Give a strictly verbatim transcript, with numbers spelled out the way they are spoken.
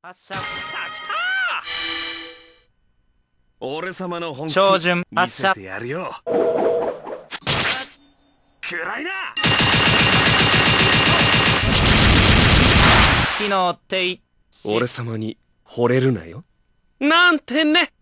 発射。来た来た。 俺様の本気照準見発射。 せてやるよ。暗いな。 機能停止。 俺様に惚れるなよ。なんてね。